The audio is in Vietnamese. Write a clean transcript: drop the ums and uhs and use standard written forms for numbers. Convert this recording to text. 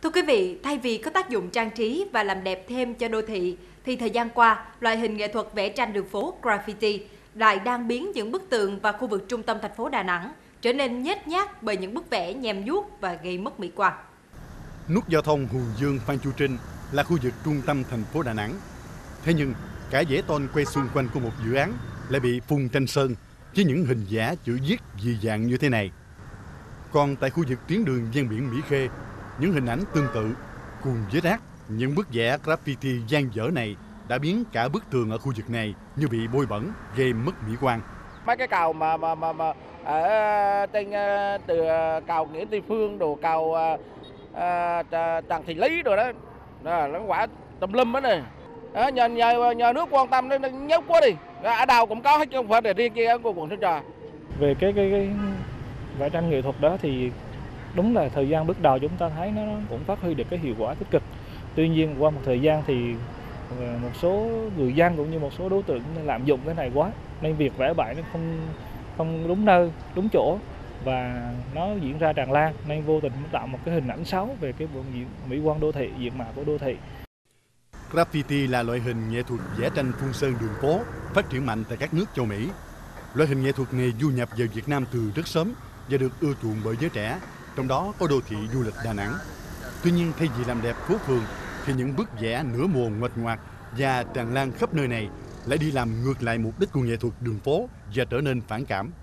Thưa quý vị, thay vì có tác dụng trang trí và làm đẹp thêm cho đô thị, thì thời gian qua, loại hình nghệ thuật vẽ tranh đường phố graffiti lại đang biến những bức tường và khu vực trung tâm thành phố Đà Nẵng trở nên nhếch nhác bởi những bức vẽ nhem nhuốc và gây mất mỹ quan. Nút giao thông Hùng Dương - Phan Chu Trinh là khu vực trung tâm thành phố Đà Nẵng. Thế nhưng, cả dãy tôn quay xung quanh của một dự án lại bị phun tranh sơn với những hình vẽ chữ viết dị dạng như thế này. Còn tại khu vực tuyến đường ven biển Mỹ Khê, những hình ảnh tương tự cùng với rác, những bức vẽ graffiti dang dở này đã biến cả bức tường ở khu vực này như bị bôi bẩn, gây mất mỹ quan. Mấy cái cầu mà ở trên từ cầu Nguyễn Tri Phương, đồ cầu Trần Thị Lý rồi đó, nó quả tùm lum hết này. Nhờ nước quan tâm đến nhớ quá đi. Ở đâu cũng có hết chứ không phải để riêng kia của quận Sơn Trà. Về cái vẽ tranh nghệ thuật đó thì đúng là thời gian bước đầu chúng ta thấy nó cũng phát huy được cái hiệu quả tích cực. Tuy nhiên qua một thời gian thì một số người dân cũng như một số đối tượng lạm dụng cái này quá, nên việc vẽ bậy nó không đúng nơi, đúng chỗ và nó diễn ra tràn lan, nên vô tình tạo một cái hình ảnh xấu về cái mỹ quan đô thị, diện mạo của đô thị. Graffiti là loại hình nghệ thuật vẽ tranh phun sơn đường phố phát triển mạnh tại các nước châu Mỹ. Loại hình nghệ thuật này du nhập vào Việt Nam từ rất sớm và được ưa chuộng bởi giới trẻ, trong đó có đô thị du lịch Đà Nẵng. Tuy nhiên, thay vì làm đẹp phố phường, thì những bức vẽ nửa mùa nguệch ngoạc và tràn lan khắp nơi này lại đi làm ngược lại mục đích của nghệ thuật đường phố và trở nên phản cảm.